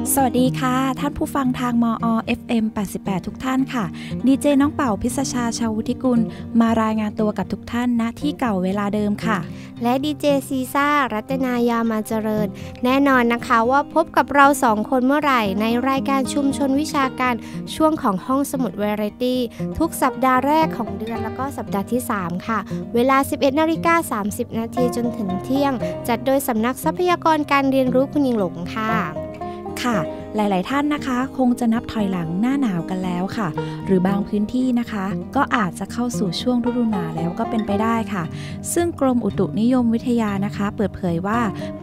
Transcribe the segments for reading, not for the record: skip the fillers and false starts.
สวัสดีค่ะท่านผู้ฟังทางมอ FM 88ทุกท่านค่ะดีเจน้องเป่าพิศชาชาววุฒิกุลมารายงานตัวกับทุกท่านณที่เก่าเวลาเดิมค่ะและดีเจซีซ่ารัตนายามาเจริญแน่นอนนะคะว่าพบกับเรา2คนเมื่อไหร่ในรายการชุมชนวิชาการช่วงของห้องสมุดเวไรตี้ทุกสัปดาห์แรกของเดือนแล้วก็สัปดาห์ที่3ค่ะเวลา 11:30 น.จนถึงเที่ยงจัดโดยสำนักทรัพยากรการเรียนรู้คุณหญิงหลงค่ะหลายๆท่านนะคะคงจะนับถอยหลังหน้าหนาวกันแล้วค่ะหรือบางพื้นที่นะคะก็อาจจะเข้าสู่ช่วงฤดูหนาวแล้วก็เป็นไปได้ค่ะซึ่งกรมอุตุนิยมวิทยานะคะเปิดเผยว่าปี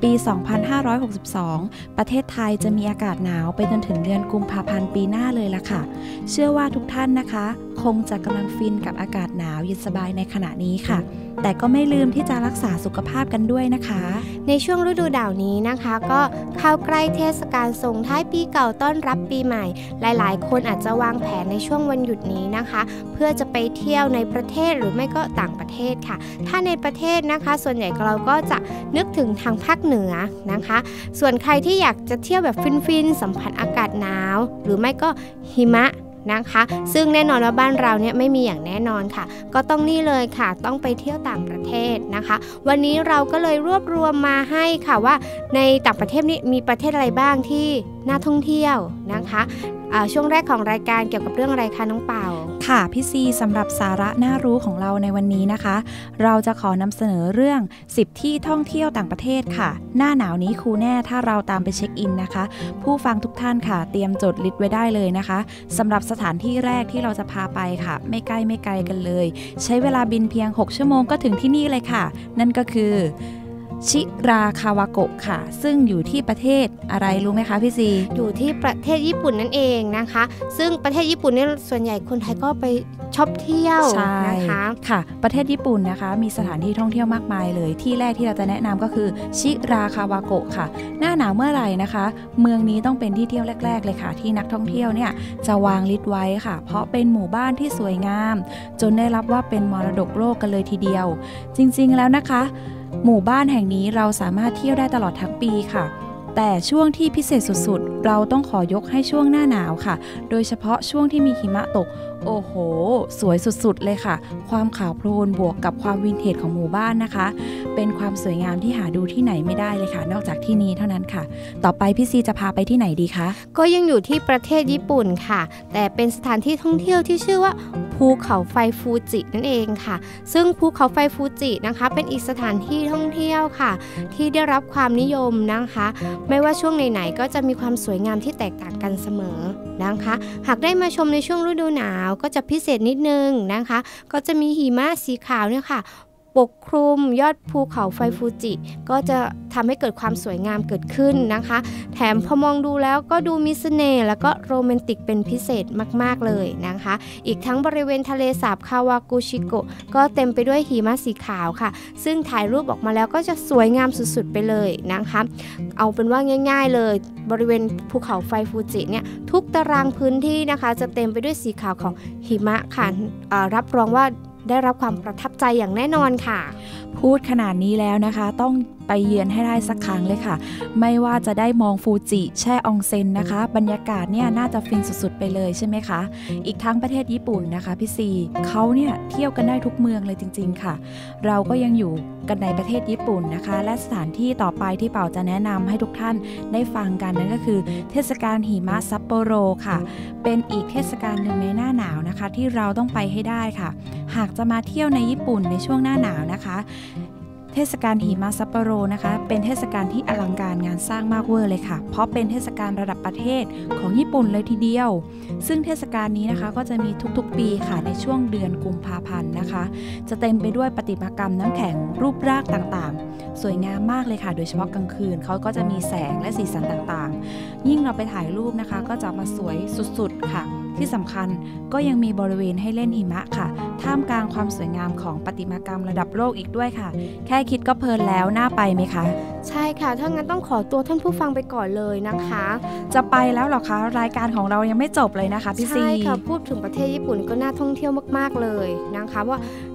2562 ประเทศไทยจะมีอากาศหนาวไปจนถึงเดือนกุมภาพันธ์ปีหน้าเลยล่ะค่ะเชื่อว่าทุกท่านนะคะคงจะกำลังฟินกับอากาศหนาวเย็นสบายในขณะนี้ค่ะแต่ก็ไม่ลืมที่จะรักษาสุขภาพกันด้วยนะคะในช่วงฤดูหนาวนี้นะคะก็เข้าใกล้เทศกาลส่งท้ายปีเก่าต้อนรับปีใหม่หลายๆคนอาจจะวางแผนในช่วงวันหยุดนี้นะคะเพื่อจะไปเที่ยวในประเทศหรือไม่ก็ต่างประเทศค่ะถ้าในประเทศนะคะส่วนใหญ่เราก็จะนึกถึงทางภาคเหนือนะคะส่วนใครที่อยากจะเที่ยวแบบฟินๆสัมผัสอากาศหนาวหรือไม่ก็หิมะนะคะซึ่งแน่นอนว่าบ้านเราเนี่ยไม่มีอย่างแน่นอนค่ะก็ต้องนี่เลยค่ะต้องไปเที่ยวต่างประเทศนะคะวันนี้เราก็เลยรวบรวมมาให้ค่ะว่าในต่างประเทศนี้มีประเทศอะไรบ้างที่น่าท่องเที่ยวนะคะช่วงแรกของรายการเกี่ยวกับเรื่องอะไรคะน้องเป่าค่ะพี่ซีสำหรับสาระน่ารู้ของเราในวันนี้นะคะเราจะขอนำเสนอเรื่อง10ที่ท่องเที่ยวต่างประเทศค่ะหน้าหนาวนี้คูลแน่ถ้าเราตามไปเช็คอินนะคะผู้ฟังทุกท่านค่ะเตรียมจดลิสต์ไว้ได้เลยนะคะสำหรับสถานที่แรกที่เราจะพาไปค่ะไม่ไกลกันเลยใช้เวลาบินเพียง6 ชั่วโมงก็ถึงที่นี่เลยค่ะนั่นก็คือชิราคาวาโกะค่ะซึ่งอยู่ที่ประเทศอะไรรู้ไหมคะพี่ซีอยู่ที่ประเทศญี่ปุ่นนั่นเองนะคะซึ่งประเทศญี่ปุ่นเนี่ยส่วนใหญ่คนไทยก็ไปชอบเที่ยวนะคะค่ะประเทศญี่ปุ่นนะคะมีสถานที่ท่องเที่ยวมากมายเลยที่แรกที่เราจะแนะนำก็คือชิราคาวาโกะค่ะหน้าหนาวเมื่อไหร่นะคะเมืองนี้ต้องเป็นที่เที่ยวแรกๆเลยค่ะที่นักท่องเที่ยวเนี่ยจะวางลิสต์ไว้ค่ะเพราะเป็นหมู่บ้านที่สวยงามจนได้รับว่าเป็นมรดกโลกกันเลยทีเดียวจริงๆแล้วนะคะหมู่บ้านแห่งนี้เราสามารถเที่ยวได้ตลอดทั้งปีค่ะแต่ช่วงที่พิเศษสุดๆเราต้องขอยกให้ช่วงหน้าหนาวค่ะโดยเฉพาะช่วงที่มีหิมะตกโอ้โหสวยสุดๆเลยค่ะความขาวโพลนบวกกับความวินเทจของหมู่บ้านนะคะเป็นความสวยงามที่หาดูที่ไหนไม่ได้เลยค่ะนอกจากที่นี้เท่านั้นค่ะต่อไปพี่ซีจะพาไปที่ไหนดีคะก็ยังอยู่ที่ประเทศญี่ปุ่นค่ะแต่เป็นสถานที่ท่องเที่ยวที่ชื่อว่าภูเขาไฟฟูจินั่นเองค่ะซึ่งภูเขาไฟฟูจินะคะเป็นอีกสถานที่ท่องเที่ยวค่ะที่ได้รับความนิยมนะคะไม่ว่าช่วงไหนๆก็จะมีความสวยงามที่แตกต่างกันเสมอนะคะหากได้มาชมในช่วงฤดูหนาวก็จะพิเศษนิดนึงนะคะก็จะมีหิมะสีขาวเนี่ยค่ะปกคลุมยอดภูเขาไฟฟูจิก็จะทำให้เกิดความสวยงามเกิดขึ้นนะคะแถมพอมองดูแล้วก็ดูมีเสน่ห์แล้วก็โรแมนติกเป็นพิเศษมากๆเลยนะคะอีกทั้งบริเวณทะเลสาบคาวากุชิโกะก็เต็มไปด้วยหิมะสีขาวค่ะซึ่งถ่ายรูปออกมาแล้วก็จะสวยงามสุดๆไปเลยนะคะเอาเป็นว่าง่ายๆเลยบริเวณภูเขาไฟฟูจิเนี่ยทุกตารางพื้นที่นะคะจะเต็มไปด้วยสีขาวของหิมะค่ะรับรองว่าได้รับความประทับใจอย่างแน่นอนค่ะพูดขนาดนี้แล้วนะคะต้องไปเยือนให้ได้สักครั้งเลยค่ะไม่ว่าจะได้มองฟูจิแช่อองเซ็นนะคะบรรยากาศเนี่ยน่าจะฟินสุดๆไปเลยใช่ไหมคะอีกทั้งประเทศญี่ปุ่นนะคะพี่ซีเขาเนี่ยเที่ยวกันได้ทุกเมืองเลยจริงๆค่ะเราก็ยังอยู่กันในประเทศญี่ปุ่นนะคะและสถานที่ต่อไปที่เป่าจะแนะนำให้ทุกท่านได้ฟังกันนั่นก็คือเทศกาลหิมะซัปโปโรค่ะเป็นอีกเทศกาลหนึ่งในหน้าหนาวนะคะที่เราต้องไปให้ได้ค่ะหากจะมาเที่ยวในญี่ปุ่นในช่วงหน้าหนาวนะคะเทศกาลหิมะซัปโปโรนะคะเป็นเทศกาลที่อลังการงานสร้างมากเวอร์เลยค่ะเพราะเป็นเทศกาลระดับประเทศของญี่ปุ่นเลยทีเดียวซึ่งเทศกาลนี้นะคะก็จะมีทุกๆปีค่ะในช่วงเดือนกุมภาพันธ์นะคะจะเต็มไปด้วยประติมากรรมน้ำแข็งรูปร่างต่างๆสวยงามมากเลยค่ะโดยเฉพาะกลางคืนเขาก็จะมีแสงและสีสันต่างๆยิ่งเราไปถ่ายรูปนะคะก็จะมาสวยสุดๆค่ะที่สำคัญก็ยังมีบริเวณให้เล่นหิมะค่ะท่ามกลางความสวยงามของประติมากรรมระดับโลกอีกด้วยค่ะแค่คิดก็เพลินแล้วน่าไปไหมคะใช่ค่ะถ้างั้นต้องขอตัวท่านผู้ฟังไปก่อนเลยนะคะจะไปแล้วเหรอคะรายการของเรายังไม่จบเลยนะคะพี่ซีใช่ค่ะพูดถึงประเทศญี่ปุ่นก็น่าท่องเที่ยวมากๆเลยนะคะว่า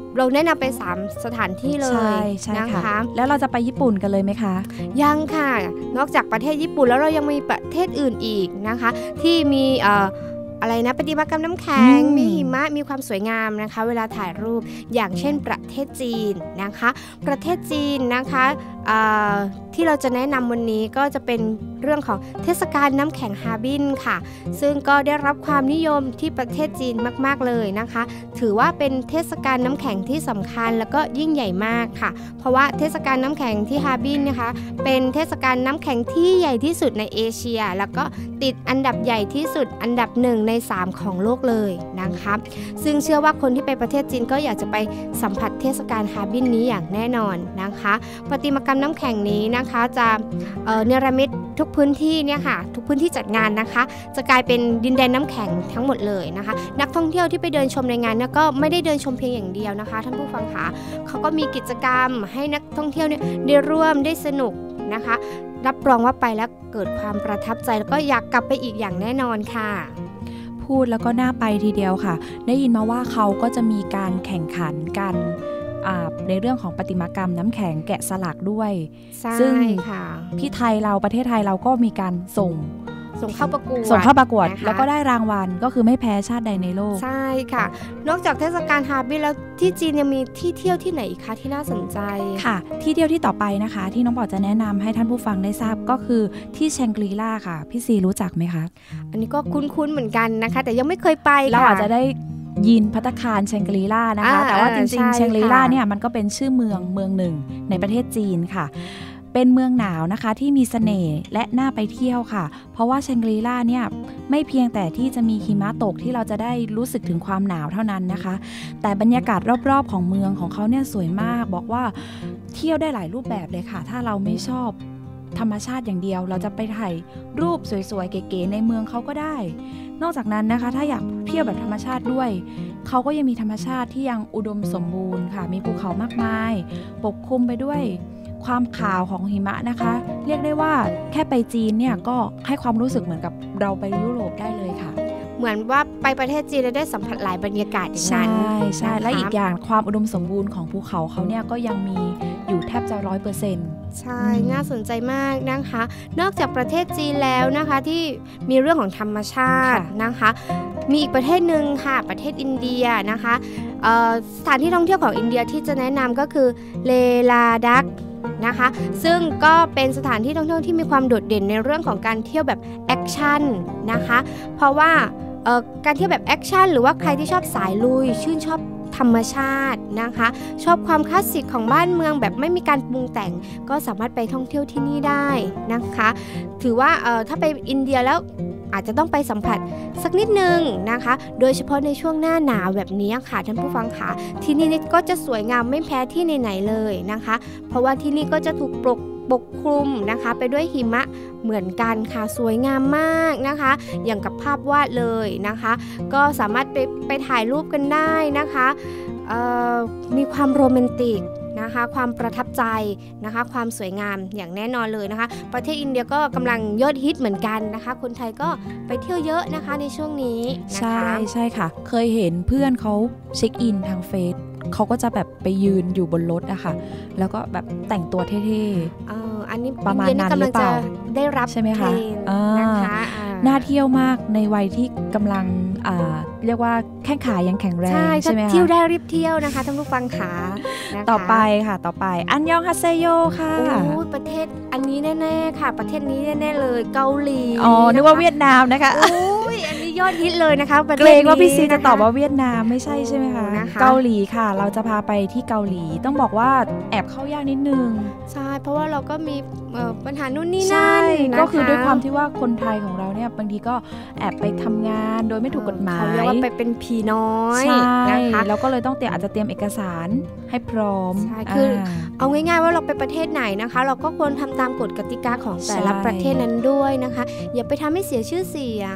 เราแนะนำไป3สถานที่เลยนะคะแล้วเราจะไปญี่ปุ่นกันเลยไหมคะยังค่ะนอกจากประเทศญี่ปุ่นแล้วเรายังมีประเทศอื่นอีกนะคะที่มีอะไรนะประติมากรรมน้ำแข็งมีหิมะมีความสวยงามนะคะเวลาถ่ายรูปอย่างเช่นประเทศจีนนะคะประเทศจีนนะคะที่เราจะแนะนำวันนี้ก็จะเป็นเรื่องของเทศกาลน้ำแข็งฮาร์บินค่ะซึ่งก็ได้รับความนิยมที่ประเทศจีนมากๆเลยนะคะถือว่าเป็นเทศกาลน้ำแข็งที่สำคัญแล้วก็ยิ่งใหญ่มากค่ะเพราะว่าเทศกาลน้ำแข็งที่ฮาร์บินนะคะเป็นเทศกาลน้ำแข็งที่ใหญ่ที่สุดในเอเชียแล้วก็ติดอันดับใหญ่ที่สุดอันดับ1ใน3ของโลกเลยนะคะซึ่งเชื่อว่าคนที่ไปประเทศจีนก็อยากจะไปสัมผัสเทศกาลฮาร์บินนี้อย่างแน่นอนนะคะประติมากรรมน้ำแข็งนี้นะคะจะเนรมิตทุกพื้นที่เนี่ยค่ะทุกพื้นที่จัดงานนะคะจะกลายเป็นดินแดนน้ำแข็งทั้งหมดเลยนะคะนักท่องเที่ยวที่ไปเดินชมในงานเนี่ยก็ไม่ได้เดินชมเพียงอย่างเดียวนะคะท่านผู้ฟังคะเขาก็มีกิจกรรมให้นักท่องเที่ยวเนี่ยได้ร่วมได้สนุกนะคะรับรองว่าไปแล้วเกิดความประทับใจแล้วก็อยากกลับไปอีกอย่างแน่นอนค่ะพูดแล้วก็น่าไปทีเดียวค่ะได้ยินมาว่าเขาก็จะมีการแข่งขันกันในเรื่องของประติมากรรมน้ำแข็งแกะสลักด้วยซึ่งที่ไทยเราประเทศไทยเราก็มีการส่งเข้าประกวดแล้วก็ได้รางวัลก็คือไม่แพ้ชาติใดในโลกใช่ค่ะนอกจากเทศกาลฮาร์บินแล้วที่จีนยังมีที่เที่ยวที่ไหนอีกคะที่น่าสนใจค่ะที่เที่ยวที่ต่อไปนะคะที่น้องปอจะแนะนำให้ท่านผู้ฟังได้ทราบก็คือที่แชงกรีล่าค่ะพี่ซีรู้จักไหมคะอันนี้ก็คุ้นๆเหมือนกันนะคะแต่ยังไม่เคยไปค่ะเราอาจจะได้ยินภัตตาคารแชงกรีล่านะคะแต่ว่าจริงๆแชงกรีล่าเนี่ยมันก็เป็นชื่อเมืองหนึ่งในประเทศจีนค่ะเป็นเมืองหนาวนะคะที่มีเสน่ห์และน่าไปเที่ยวค่ะเพราะว่าแชงกรีล่าเนี่ยไม่เพียงแต่ที่จะมีหิมะตกที่เราจะได้รู้สึกถึงความหนาวเท่านั้นนะคะแต่บรรยากาศรอบๆของเมืองของเขาเนี่ยสวยมากบอกว่าเที่ยวได้หลายรูปแบบเลยค่ะถ้าเราไม่ชอบธรรมชาติอย่างเดียวเราจะไปถ่ายรูปสวยๆเก๋ๆในเมืองเขาก็ได้นอกจากนั้นนะคะถ้าอยากเที่ยวแบบธรรมชาติด้วยเขาก็ยังมีธรรมชาติที่ยังอุดมสมบูรณ์ค่ะมีภูเขามากมายปกคลุมไปด้วยความขาวของหิมะนะคะเรียกได้ว่าแค่ไปจีนเนี่ยก็ให้ความรู้สึกเหมือนกับเราไปยุโรปได้เลยค่ะเหมือนว่าไปประเทศจีนแล้วได้สัมผัสหลายบรรยากาศอย่างนั้นใช่และอีกอย่างความอุดมสมบูรณ์ของภูเขาเขาเนี่ยก็ยังมีอยู่แทบจะ 100% ใช่น่าสนใจมากนะคะนอกจากประเทศจีนแล้วนะคะที่มีเรื่องของธรรมชาตินะคะมีอีกประเทศหนึ่งค่ะประเทศอินเดียนะคะสถานที่ท่องเที่ยวของอินเดียที่จะแนะนำก็คือเลลาดักนะคะซึ่งก็เป็นสถานที่ท่องเที่ยวที่มีความโดดเด่นในเรื่องของการเที่ยวแบบแอคชั่นนะคะเพราะว่าการเที่ยวแบบแอคชั่นหรือว่าใครที่ชอบสายลุยชื่นชอบธรรมชาตินะคะชอบความคลาสสิกของบ้านเมืองแบบไม่มีการปรุงแต่งก็สามารถไปท่องเที่ยวที่นี่ได้นะคะถือว่าถ้าไปอินเดียแล้วอาจจะต้องไปสัมผัสสักนิดนึงนะคะโดยเฉพาะในช่วงหน้าหนาวแบบนี้ค่ะท่านผู้ฟังค่ะที่นี่ก็จะสวยงามไม่แพ้ที่ไหนๆเลยนะคะเพราะว่าที่นี่ก็จะถูกปกคลุมนะคะไปด้วยหิมะเหมือนกันค่ะสวยงามมากนะคะอย่างกับภาพวาดเลยนะคะก็สามารถไปถ่ายรูปกันได้นะคะมีความโรแมนติกนะคะความประทับใจนะคะความสวยงามอย่างแน่นอนเลยนะคะประเทศอินเดียก็กำลังยอดฮิตเหมือนกันนะคะคนไทยก็ไปเที่ยวเยอะนะคะในช่วงนี้นะคะใช่ค่ะเคยเห็นเพื่อนเขาเช็คอินทางเฟซเขาก็จะแบบไปยืนอยู่บนรถอะค่ะแล้วก็แบบแต่งตัวเท่อันนี้ประมาณนั้นหรือเปล่าได้รับใช่ไหมคะนะคะน่าเที่ยวมากในวัยที่กำลังเรียกว่าแข้งขายังแข็งแรงใช่ไหมคะเที่ยวได้รีบเที่ยวนะคะท่านผู้ฟังขาต่อไปอันยองฮาเซโยค่ะประเทศอันนี้แน่ๆค่ะประเทศนี้แน่ๆเลยเกาหลีนึกว่าเวียดนามนะคะอันนี้ยอดฮิตเลยนะคะเกรงว่าพี่ซีจะตอบว่าเวียดนามไม่ใช่ใช่ไหมคะเกาหลีค่ะเราจะพาไปที่เกาหลีต้องบอกว่าแอบเข้ายากนิดนึงใช่เพราะว่าเราก็มีปัญหานู่นนี่นั่นก็คือด้วยความที่ว่าคนไทยของเราเนี่ยบางทีก็แอบไปทำงานโดยไม่ถูกกฎหมายเขาเรียกว่าไปเป็นผีน้อยนะคะแล้วก็เลยต้องอาจจะเตรียมเอกสารให้พร้อมใช่คือเอาง่ายๆว่าเราไปประเทศไหนนะคะเราก็ควรทำตามกฎกติกาของแต่ละประเทศนั้นด้วยนะคะอย่าไปทำให้เสียชื่อเสียงนะค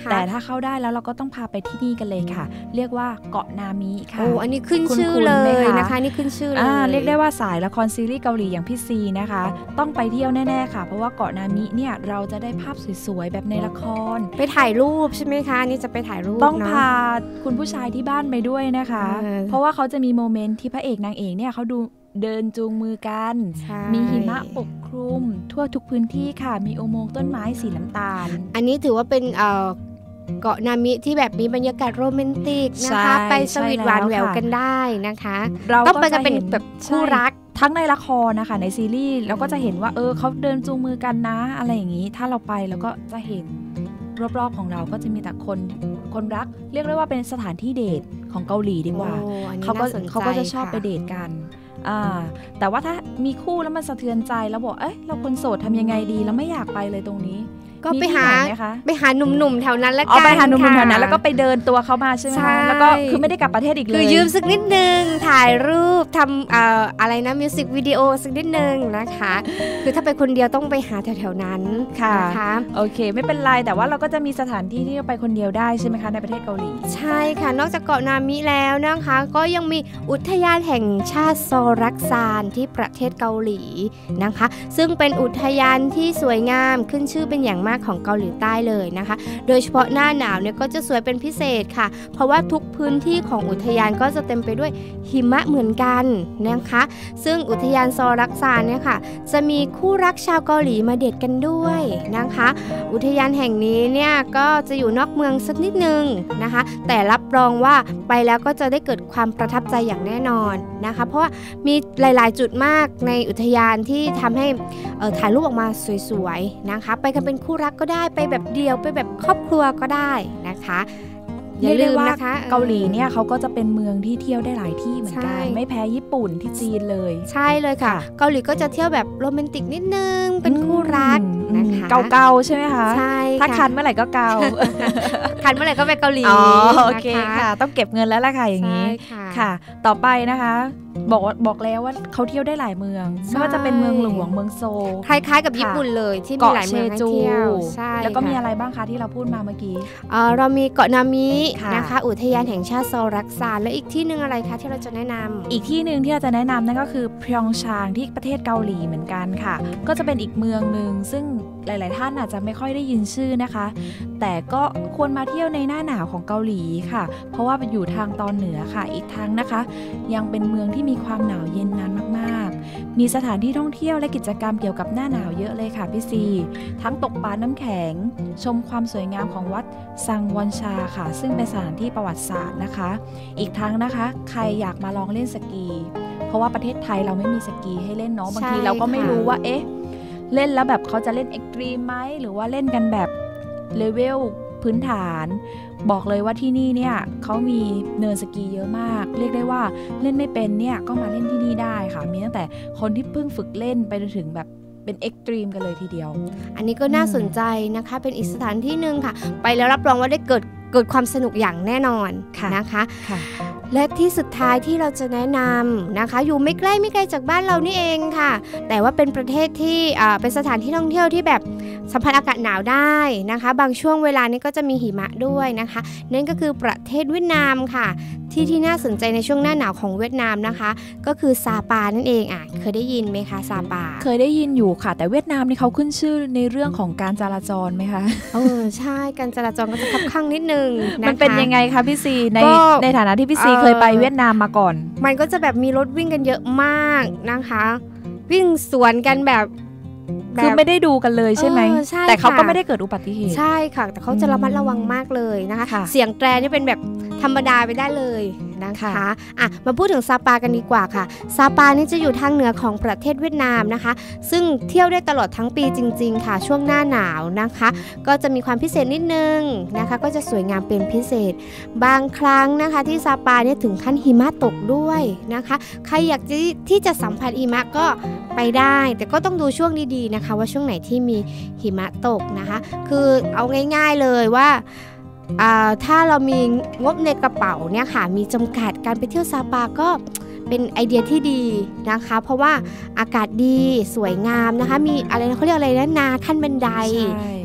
แต่ถ้าเข้าได้แล้วเราก็ต้องพาไปที่นี่กันเลยค่ะเรียกว่าเกาะนามิค่ะโอ้อันนี้ขึ้นชื่อเลยนะคะนี่ขึ้นชื่อเลยเรียกได้ว่าสายละครซีรีส์เกาหลีอย่างพี่ซีนะคะต้องไปเที่ยวแน่ๆค่ะเพราะว่าเกาะนามิเนี่ยเราจะได้ภาพสวยๆแบบในละครไปถ่ายรูปใช่ไหมคะนี่จะไปถ่ายรูปต้องพาคุณผู้ชายที่บ้านไปด้วยนะคะเพราะว่าเขาจะมีโมเมนต์ที่พระเอกนางเอกเนี่ยเขาดูเดินจูงมือกันมีหิมะปกคลุมทั่วทุกพื้นที่ค่ะมีอุโมงค์ต้นไม้สีน้ำตาลอันนี้ถือว่าเป็นเกาะนามิที่แบบมีบรรยากาศโรแมนติกนะคะไปสวีทหวานแหววกันได้นะคะต้องไปกันเป็นแบบคู่รักทั้งในละครนะคะในซีรีส์เราก็จะเห็นว่าเขาเดินจูงมือกันนะอะไรอย่างนี้ถ้าเราไปแล้วก็จะเห็นรอบๆของเราก็จะมีแต่คนรักเรียกได้ว่าเป็นสถานที่เดทของเกาหลีดีกว่าเขาก็จะชอบไปเดทกันแต่ว่าถ้ามีคู่แล้วมันสะเทือนใจแล้วบอกเราคนโสดทำยังไงดีแล้วไม่อยากไปเลยตรงนี้ก็ไปหาหนุ่มๆแถวนั้นแล้วกันไปหาหนุ่มๆแถวนั้นแล้วก็ไปเดินตัวเขามาใช่ไหมคะแล้วก็คือไม่ได้กลับประเทศอีกเลยคือยืมสักนิดนึงถ่ายรูปทำอะไรนะมิวสิกวิดีโอสักนิดนึงนะคะคือถ้าไปคนเดียวต้องไปหาแถวๆนั้นค่ะโอเคไม่เป็นไรแต่ว่าเราก็จะมีสถานที่ที่ไปคนเดียวได้ใช่ไหมคะในประเทศเกาหลีใช่ค่ะนอกจากเกาะนามิแล้วนะคะก็ยังมีอุทยานแห่งชาติโซรักซานที่ประเทศเกาหลีนะคะซึ่งเป็นอุทยานที่สวยงามขึ้นชื่อเป็นอย่างมากของเกาหลีใต้เลยนะคะโดยเฉพาะหน้าหนาวเนี่ยก็จะสวยเป็นพิเศษค่ะเพราะว่าทุกพื้นที่ของอุทยานก็จะเต็มไปด้วยหิมะเหมือนกันนะคะซึ่งอุทยานโซรักซานเนี่ยค่ะจะมีคู่รักชาวเกาหลีมาเดทกันด้วยนะคะอุทยานแห่งนี้เนี่ยก็จะอยู่นอกเมืองสักนิดนึงนะคะแต่รับรองว่าไปแล้วก็จะได้เกิดความประทับใจอย่างแน่นอนนะคะเพราะว่ามีหลายๆจุดมากในอุทยานที่ทำให้ถ่ายรูปออกมาสวยๆนะคะไปกันเป็นคู่รักก็ได้ไปแบบเดียวไปแบบครอบครัวก็ได้นะคะอย่าลืมนะคะเกาหลีเนี่ยเขาก็จะเป็นเมืองที่เที่ยวได้หลายที่เหมือนกันไม่แพ้ญี่ปุ่นที่จีนเลยใช่เลยค่ะเกาหลีก็จะเที่ยวแบบโรแมนติกนิดนึงเป็นคู่รักนะคะเกาๆใช่ไหมคะใช่ถ้าคันเมื่อไหร่ก็เกาคันเมื่อไหร่ก็ไปเกาหลีโอเคค่ะต้องเก็บเงินแล้วล่ะค่ะอย่างนี้ค่ะต่อไปนะคะบอกแล้วว่าเขาเที่ยวได้หลายเมืองไม่ว่าจะเป็นเมืองหลวงเมืองโซลคล้ายๆกับญี่ปุ่นเลยที่มีหลายเมืองให้เที่ยวใช่แล้วก็มีอะไรบ้างคะที่เราพูดมาเมื่อกี้เรามีเกาะนามินะคะอุทยานแห่งชาติโซรักซานแล้วอีกที่นึงอะไรคะที่เราจะแนะนำอีกที่นึงที่เราจะแนะนำนั่นก็คือพยองชางที่ประเทศเกาหลีเหมือนกันค่ะก็จะเป็นอีกเมืองนึงซึ่งหลายๆท่านอาจจะไม่ค่อยได้ยินชื่อนะคะแต่ก็ควรมาเที่ยวในหน้าหนาวของเกาหลีค่ะเพราะว่าอยู่ทางตอนเหนือค่ะอีกทั้งนะคะยังเป็นเมืองที่มีความหนาวเย็นนานมากๆมีสถานที่ท่องเที่ยวและกิจกรรมเกี่ยวกับหน้าหนาวเยอะเลยค่ะพี่ซีทั้งตกปลาน้ำแข็งชมความสวยงามของวัดซังวอนชาค่ะซึ่งเป็นสถานที่ประวัติศาสตร์นะคะอีกทั้งนะคะใครอยากมาลองเล่นสกีเพราะว่าประเทศไทยเราไม่มีสกีให้เล่นเนาะบางทีเราก็ไม่รู้ว่าเล่นแล้วแบบเขาจะเล่นเอ็กซ์ตรีมไหมหรือว่าเล่นกันแบบเลเวลพื้นฐานบอกเลยว่าที่นี่เนี่ยเขามีเนินสกีเยอะมากเรียกได้ว่าเล่นไม่เป็นเนี่ยก็มาเล่นที่นี่ได้ค่ะมีตั้งแต่คนที่เพิ่งฝึกเล่นไปจนถึงแบบเป็นเอ็กซ์ตรีมกันเลยทีเดียวอันนี้ก็น่าสนใจนะคะเป็นอีกสถานที่นึงค่ะไปแล้วรับรองว่าได้เกิดความสนุกอย่างแน่นอนนะคะและที่สุดท้ายที่เราจะแนะนำนะคะอยู่ไม่ไกลจากบ้านเรานี่เองค่ะแต่ว่าเป็นประเทศที่เป็นสถานที่ท่องเที่ยวที่แบบสัมผัสอากาศหนาวได้นะคะบางช่วงเวลานี้ก็จะมีหิมะด้วยนะคะนั่นก็คือประเทศเวียดนามค่ะที่น่าสนใจในช่วงหน้าหนาวของเวียดนามนะคะก็คือซาปานั่นเองเคยได้ยินไหมคะซาปาเคยได้ยินอยู่ค่ะแต่เวียดนามนี่เขาขึ้นชื่อในเรื่องของการจราจรไหมคะใช่การจราจรก็จะคับคั่งนิดนึงมันเป็นยังไงคะพี่ซีในฐานะที่พี่ซีเคยไปเวียดนามมาก่อนมันก็จะแบบมีรถวิ่งกันเยอะมากนะคะวิ่งสวนกันแบบคือไม่ได้ดูกันเลยใช่ไหมแต่เขาก็ไม่ได้เกิดอุบัติเหตุใช่ค่ะแต่เขาจะระมัดระวังมากเลยนะคะเสียงแตรนี่เป็นแบบธรรมดาไปได้เลยนะคะมาพูดถึงซาปากันดีกว่าค่ะซาปานี่จะอยู่ทางเหนือของประเทศเวียดนามนะคะซึ่งเที่ยวได้ตลอดทั้งปีจริงๆค่ะช่วงหน้าหนาวนะคะก็จะมีความพิเศษนิดนึงนะคะก็จะสวยงามเป็นพิเศษบางครั้งนะคะที่ซาปาเนี่ยถึงขั้นหิมะตกด้วยนะคะใครอยากที่จะสัมผัสหิมะก็ไปได้แต่ก็ต้องดูช่วงดีๆนะคะว่าช่วงไหนที่มีหิมะตกนะคะคือเอาง่ายๆเลยว่าถ้าเรามีงบในกระเป๋าเนี่ยค่ะมีจำกัดการไปเที่ยวซาปาก็เป็นไอเดียที่ดีนะคะเพราะว่าอากาศดีสวยงามนะคะมีอะไรเขาเรียกอะไรนะนาขั้นบันได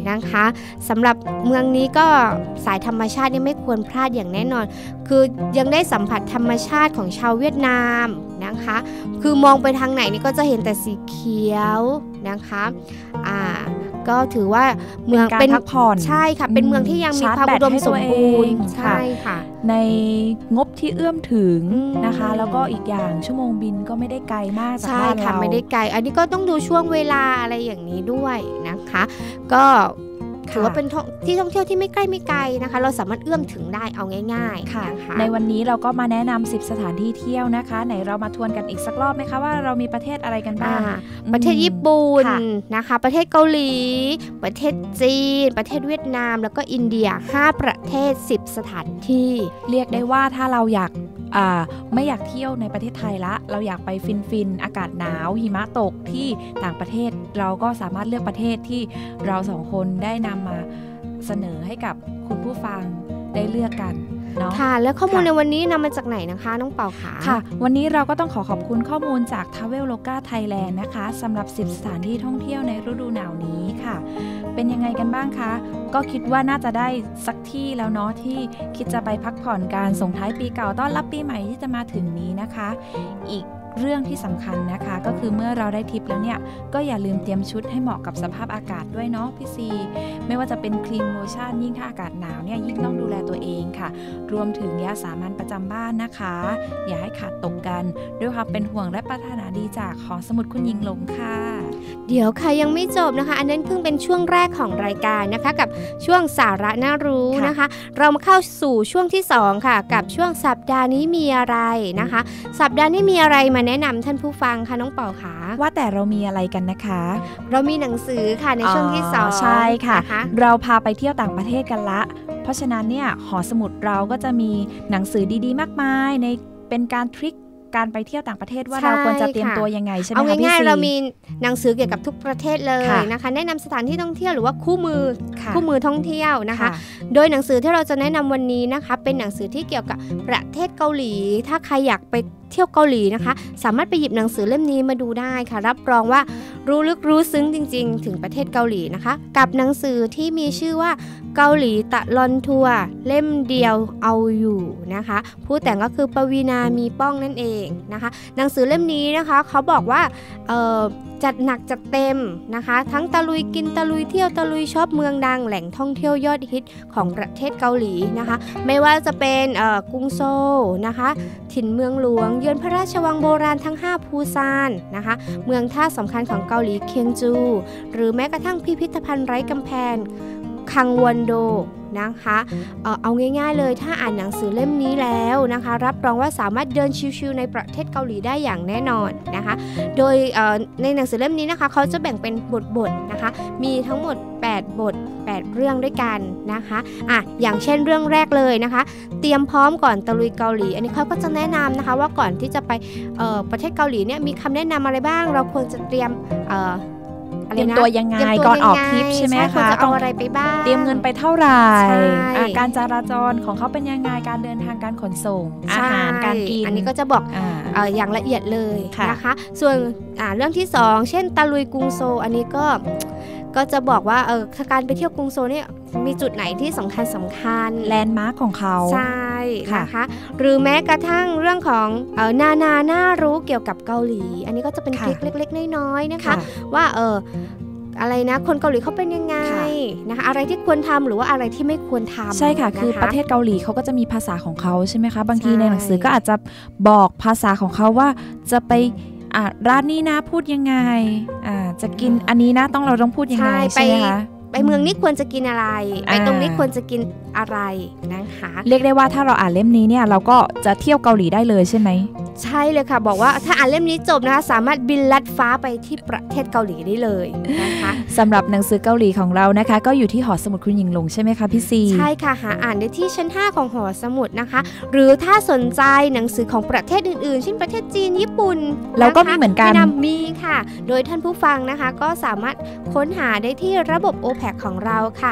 นะคะสำหรับเมืองนี้ก็สายธรรมชาตินี่ไม่ควรพลาดอย่างแน่นอนคือยังได้สัมผัสธรรมชาติของชาวเวียดนามนะคะคือมองไปทางไหนนี่ก็จะเห็นแต่สีเขียวนะคะก็ถือว่าเมืองเป็นพักผ่อนใช่ค่ะเป็นเมืองที่ยังมีความอุดมสมบูรณ์ใช่ค่ะในงบที่เอื้อมถึงนะคะแล้วก็อีกอย่างชั่วโมงบินก็ไม่ได้ไกลมากจากบ้านเราใช่ค่ะไม่ได้ไกลอันนี้ก็ต้องดูช่วงเวลาอะไรอย่างนี้ด้วยนะคะก็ถือว่าเป็นที่ท่องเที่ยวที่ไม่ใกล้ไม่ไกลนะคะเราสามารถเอื้อมถึงได้เอาง่ายๆค่ะในวันนี้เราก็มาแนะนำ10สถานที่เที่ยวนะคะไหนเรามาทวนกันอีกสักรอบไหมคะว่าเรามีประเทศอะไรกันบ้างประเทศญี่ปุ่นนะคะประเทศเกาหลีประเทศจีนประเทศเวียดนามแล้วก็อินเดีย5ประเทศ10สถานที่เรียกได้ว่าถ้าเราอยากไม่อยากเที่ยวในประเทศไทยละเราอยากไปฟินอากาศหนาวหิมะตกที่ต่างประเทศเราก็สามารถเลือกประเทศที่เราสองคนได้นำมาเสนอให้กับคุณผู้ฟังได้เลือกกันเนาะค่ะแล้วข้อมูลในวันนี้นำมาจากไหนนะคะน้องเป่าขาค่ะวันนี้เราก็ต้องขอบคุณข้อมูลจาก Traveloka Thailand นะคะสำหรับ10สถานที่ท่องเที่ยวในฤดูหนาวนี้ค่ะเป็นยังไงกันบ้างคะก็คิดว่าน่าจะได้สักที่แล้วเนาะที่คิดจะไปพักผ่อนการส่งท้ายปีเก่าต้อนรับปีใหม่ที่จะมาถึงนี้นะคะอีกเรื่องที่สำคัญนะคะก็คือเมื่อเราได้ทริปแล้วเนี่ยก็อย่าลืมเตรียมชุดให้เหมาะกับสภาพอากาศด้วยเนาะพี่ซีไม่ว่าจะเป็นครีมโลชั่นยิ่งถ้าอากาศหนาวเนี่ยยิ่งต้องดูแลตัวเองค่ะรวมถึงยาสามัญประจำบ้านนะคะอย่าให้ขาดตกกันด้วยความเป็นห่วงและปรารถนาดีจากหอสมุดคุณหญิงหลงค่ะเดี๋ยวค่ะยังไม่จบนะคะอันนั้นเพิ่งเป็นช่วงแรกของรายการนะคะกับช่วงสาระน่ารู้นะคะเรามาเข้าสู่ช่วงที่2ค่ะกับช่วงสัปดาห์นี้มีอะไรนะคะสัปดาห์นี้มีอะไรมาแนะนำท่านผู้ฟังค่ะน้องเป่าขาว่าแต่เรามีอะไรกันนะคะเรามีหนังสือค่ะในช่วงที่2 ใช่ค่ะเราพาไปเที่ยวต่างประเทศกันละเพราะฉะนั้นเนี่ยหอสมุดเราก็จะมีหนังสือดีๆมากมายในเป็นการทริคการไปเที่ยวต่างประเทศว่าเราควรจะเตรียมตัวยังไงใช่ไหมคะพี่ซีเอาง่ายๆเรามีหนังสือเกี่ยวกับทุกประเทศเลยนะคะแนะนำสถานที่ท่องเที่ยวหรือว่าคู่มือท่องเที่ยวนะคะโดยหนังสือที่เราจะแนะนำวันนี้นะคะเป็นหนังสือที่เกี่ยวกับประเทศเกาหลีถ้าใครอยากไปเที่ยวเกาหลีนะคะสามารถไปหยิบหนังสือเล่มนี้มาดูได้ค่ะรับรองว่ารู้ลึกรู้ซึ้งจริงๆถึงประเทศเกาหลีนะคะกับหนังสือที่มีชื่อว่าเกาหลีตะลอนทัวร์เล่มเดียวเอาอยู่นะคะผู้แต่งก็คือปวีณามีป้องนั่นเองนะคะหนังสือเล่มนี้นะคะเขาบอกว่าจัดหนักจัดเต็มนะคะทั้งตะลุยกินตะลุยเที่ยวตะลุยชอบเมืองดังแหล่งท่องเที่ยวยอดฮิตของประเทศเกาหลีนะคะไม่ว่าจะเป็นกรุงโซลนะคะถิ่นเมืองหลวงเยือนพระราชวังโบราณทั้ง5ปูซานนะคะเมืองท่าสำคัญของเกาหลีเคียงจูหรือแม้กระทั่งพิพิธภัณฑ์ไร้กำแพงคังวอนโดนะคะเอาง่ายๆเลยถ้าอ่านหนังสือเล่มนี้แล้วนะคะรับรองว่าสามารถเดินชิวๆในประเทศเกาหลีได้อย่างแน่นอนนะคะโดยในหนังสือเล่มนี้นะคะเขาจะแบ่งเป็นบทนะคะมีทั้งหมด8บท8เรื่องด้วยกันนะคะอย่างเช่นเรื่องแรกเลยนะคะเตรียมพร้อมก่อนตะลุยเกาหลีอันนี้เขาก็จะแนะนำนะคะว่าก่อนที่จะไปประเทศเกาหลีเนี่ยมีคำแนะนำอะไรบ้างเราควรจะเตรียมตัวยังไงก่อนออกทริปใช่ไหมคะต้องเอาอะไรไปบ้างเตรียมเงินไปเท่าไหร่การจราจรของเขาเป็นยังไงการเดินทางการขนส่งอาหารการกินอันนี้ก็จะบอกอย่างละเอียดเลยนะคะส่วนเรื่องที่2เช่นตะลุยกรุงโซลอันนี้ก็จะบอกว่าการไปเที่ยวกรุงโซลเนี่ยมีจุดไหนที่สำคัญแลนด์มาร์คของเขาใช่นะคะหรือแม้กระทั่งเรื่องของน่ารู้เกี่ยวกับเกาหลีอันนี้ก็จะเป็นทริคเล็กๆน้อยๆนะคะว่าอะไรนะคนเกาหลีเขาเป็นยังไงนะคะอะไรที่ควรทำหรือว่าอะไรที่ไม่ควรทำใช่ค่ะคือประเทศเกาหลีเขาก็จะมีภาษาของเขาใช่ไหมคะบางทีในหนังสือก็อาจจะบอกภาษาของเขาว่าจะไปร้านนี้นะพูดยังไงจะกินอันนี้นะเราต้องพูดยังไงใช่ไหมคะไปเมืองนี้ควรจะกินอะไรไปตรงนี้ควรจะกินอะไรนะคะเรียกได้ว่าถ้าเราอ่านเล่มนี้เนี่ยเราก็จะเที่ยวเกาหลีได้เลยใช่ไหมใช่เลยค่ะบอกว่าถ้าอ่านเล่มนี้จบนะคะสามารถบินลัดฟ้าไปที่ประเทศเกาหลีได้เลยนะคะสำหรับหนังสือเกาหลีของเรานะคะก็อยู่ที่หอสมุดคุณหญิงหลงใช่ไหมคะพี่ซีใช่ค่ะหาอ่านได้ที่ชั้น5ของหอสมุดนะคะหรือถ้าสนใจหนังสือของประเทศอื่นๆเช่นประเทศจีนญี่ปุ่นเราก็มีเหมือนกันมีค่ะโดยท่านผู้ฟังนะคะก็สามารถค้นหาได้ที่ระบบ OPAC ของเราค่ะ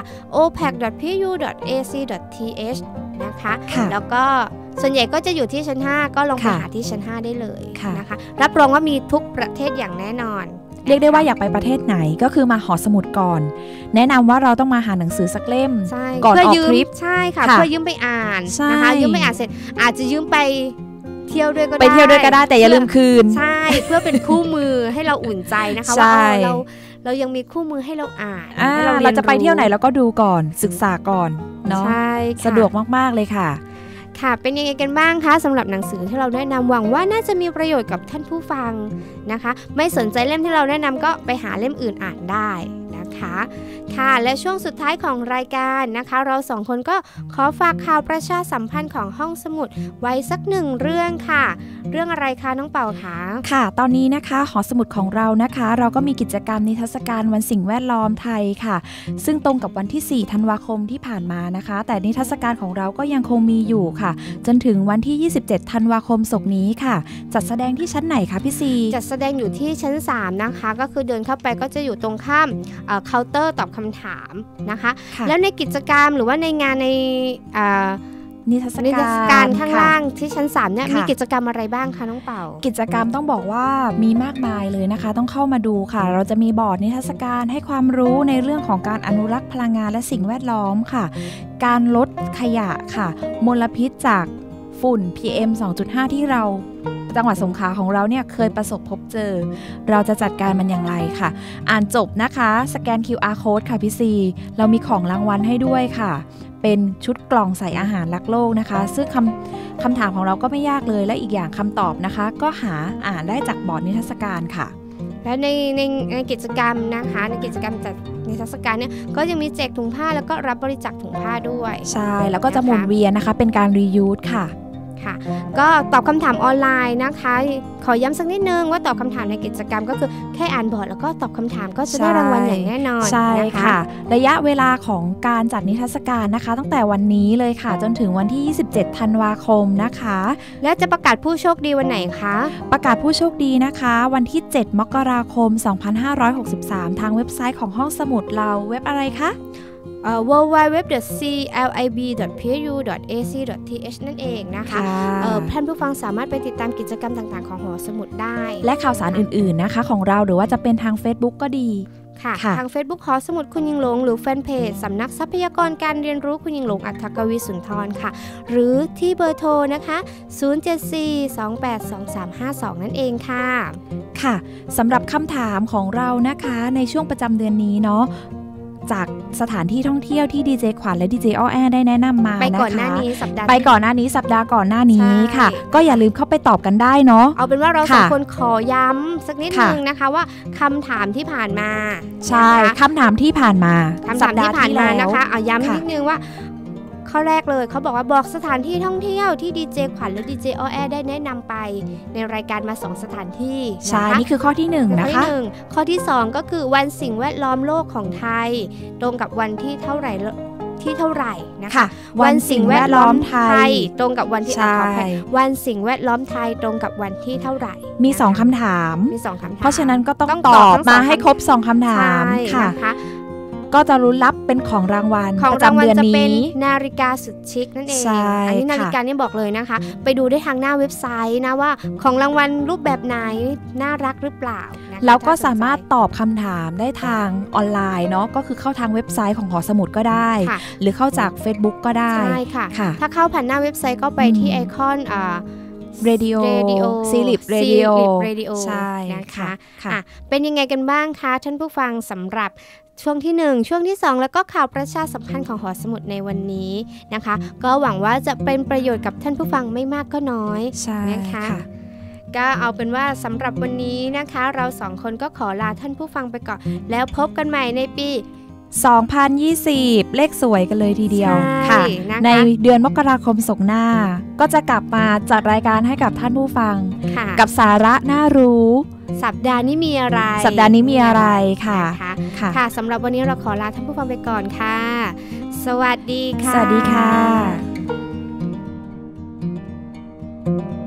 opac.pu.ac.th นะคะแล้วก็ส่วนใหญ่ก็จะอยู่ที่ชั้น5ก็ลองไปหาที่ชั้น5ได้เลยนะคะรับรองว่ามีทุกประเทศอย่างแน่นอนเรียกได้ว่าอยากไปประเทศไหนก็คือมาหอสมุดก่อนแนะนำว่าเราต้องมาหาหนังสือสักเล่มก่อนออกทริปใช่ค่ะเพื่อยืมไปอ่านนะคะยืมไปอ่านเสร็จอาจจะยืมไปเที่ยวด้วยก็ได้ไปเที่ยวด้วยก็ได้แต่อย่าลืมคืนใช่เพื่อเป็นคู่มือให้เราอุ่นใจนะคะว่าเรายังมีคู่มือให้เราอ่านเราจะไปเที่ยวไหนเราก็ดูก่อนศึกษาก่อนเนาะสะดวกมากๆเลยค่ะค่ะเป็นยังไงกันบ้างคะสำหรับหนังสือที่เราแนะนำหวังว่าน่าจะมีประโยชน์กับท่านผู้ฟังนะคะไม่สนใจเล่มที่เราแนะนำก็ไปหาเล่มอื่นอ่านได้นะคะค่ะและช่วงสุดท้ายของรายการนะคะเราสองคนก็ขอฝากข่าวประชาสัมพันธ์ของห้องสมุดไว้สักหนึ่งเรื่องค่ะเรื่องอะไรคะน้องเป่าคะค่ะตอนนี้นะคะหอสมุดของเรานะคะเราก็มีกิจกรรมนิทรรศการวันสิ่งแวดล้อมไทยค่ะซึ่งตรงกับวันที่4ธันวาคมที่ผ่านมานะคะแต่นิทรรศการของเราก็ยังคงมีอยู่ค่ะจนถึงวันที่27ธันวาคมศกนี้ค่ะจัดแสดงที่ชั้นไหนคะพี่ซีจัดแสดงอยู่ที่ชั้น3นะคะก็คือเดินเข้าไปก็จะอยู่ตรงข้ามเคาน์เตอร์ตอบคำถามนะคะแล้วในกิจกรรมหรือว่าในงานในนิทรรศการข้างล่างที่ชั้น3เนี่ยมีกิจกรรมอะไรบ้างคะน้องเป่ากิจกรรมต้องบอกว่ามีมากมายเลยนะคะต้องเข้ามาดูค่ะเราจะมีบอร์ดนิทรรศการให้ความรู้ในเรื่องของการอนุรักษ์พลังงานและสิ่งแวดล้อมค่ะการลดขยะค่ะมลพิษจากฝุ่น PM 2.5 ที่เราจังหวัดสงขลาของเราเนี่ยเคยประสบพบเจอเราจะจัดการมันอย่างไรค่ะอ่านจบนะคะสแกน QR Code ค่ะพี่ซีเรามีของรางวัลให้ด้วยค่ะเป็นชุดกล่องใส่อาหารรักโลกนะคะซึ่งคำถามของเราก็ไม่ยากเลยและอีกอย่างคำตอบนะคะก็หาอ่านได้จากบอร์ดนิทรรศการค่ะและในกิจกรรมนะคะในกิจกรรมจัดนิทรรศการเนี่ยก็ยังมีแจกถุงผ้าแล้วก็รับบริจาคถุงผ้าด้วยใช่แล้วก็จะหมุนเวียนนะคะเป็นการรียูสค่ะก็ตอบคำถามออนไลน์นะคะขอย้ำสักนิดนึงว่าตอบคำถามในกิจกรรมก็คือแค่อ่านบอร์ดแล้วก็ตอบคำถามก็จะได้รางวัลอย่างแน่นอนใช่ค่ะระยะเวลาของการจัดนิทรรศการนะคะตั้งแต่วันนี้เลยค่ะจนถึงวันที่27ธันวาคมนะคะและจะประกาศผู้โชคดีวันไหนคะประกาศผู้โชคดีนะคะวันที่7มกราคม2563ทางเว็บไซต์ของห้องสมุดเราเว็บอะไรคะ www.clib.pu.ac.th นั่นเองนะคะท่านผู้ฟังสามารถไปติดตามกิจกรรมต่างๆของหอสมุดได้และข่าวสารอื่นๆนะคะของเราหรือว่าจะเป็นทาง Facebook ก็ดีค่ะทาง Facebook หอสมุดคุณยิงหลงหรือแฟนเพจสำนักทรัพยากรการเรียนรู้คุณยิงหลงอัฏฐกวีสุนทรค่ะหรือที่เบอร์โทรนะคะ074282352นั่นเองค่ะค่ะสำหรับคำถามของเรานะคะในช่วงประจำเดือนนี้เนาะจากสถานที่ท่องเที่ยวที่ดีเจขวัญและดีเจอ้อแอได้แนะนำมานะคะไปก่อนหน้านี้สัปดาห์ก่อนหน้านี้ค่ะก็อย่าลืมเข้าไปตอบกันได้เนาะเอาเป็นว่าเราสองคนขอย้ำสักนิดนึงนะคะว่าคำถามที่ผ่านมาใช่คำถามที่ผ่านมานะคะเอาย้ำนิดนึงว่าข้อแรกเลยเขาบอกว่าบอกสถานที่ท่องเที่ยวที่ดีเจขวัญและดีเจอ้อแอได้แนะนำไปในรายการมา2สถานที่ใช่นี่คือข้อที่1นะคะข้อที่2ก็คือวันสิ่งแวดล้อมโลกของไทยตรงกับวันที่เท่าไหร่นะคะวันสิ่งแวดล้อมไทยตรงกับวันที่วันสิ่งแวดล้อมไทยตรงกับวันที่เท่าไหร่มี2คำถามเพราะฉะนั้นก็ต้องตอบมาให้ครบ2คำถามค่ะก็จะรุ้นรับเป็นของรางวัลประจำเดือนนี้นาฬิกาสุดชิคนั่นเองอันนี้นาฬิกานี่บอกเลยนะคะไปดูได้ทางหน้าเว็บไซต์นะว่าของรางวัลรูปแบบไหนน่ารักหรือเปล่าเราก็สามารถตอบคำถามได้ทางออนไลน์เนาะก็คือเข้าทางเว็บไซต์ของหอสมุดก็ได้หรือเข้าจาก Facebook ก็ได้ใช่ค่ะถ้าเข้าผ่านหน้าเว็บไซต์ก็ไปที่ไอคอน Radio ซีลิปเรดิโอใช่นะคะเป็นยังไงกันบ้างคะท่านผู้ฟังสำหรับช่วงที่1ช่วงที่2แล้วก็ข่าวประชาสัมพันธ์ของหอสมุดในวันนี้นะคะก็หวังว่าจะเป็นประโยชน์กับท่านผู้ฟังไม่มากก็น้อยนะคะก็เอาเป็นว่าสำหรับวันนี้นะคะเรา2คนก็ขอลาท่านผู้ฟังไปก่อนแล้วพบกันใหม่ในปี 2020เลขสวยกันเลยทีเดียวค่ะในเดือนมกราคมศกหน้าก็จะกลับมาจัดรายการให้กับท่านผู้ฟังกับสาระน่ารู้สัปดาห์นี้มีอะไรค่ะสำหรับวันนี้เราขอลาท่านผู้ฟังไปก่อนค่ะสวัสดีค่ะสวัสดีค่ะ